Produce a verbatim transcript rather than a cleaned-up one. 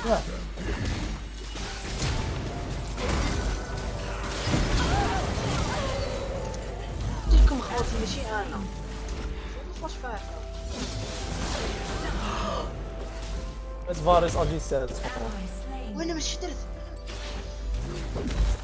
لا لكم خوتي ماشي انا واش فايقه بس فارس اجي سات وانا ماشي درت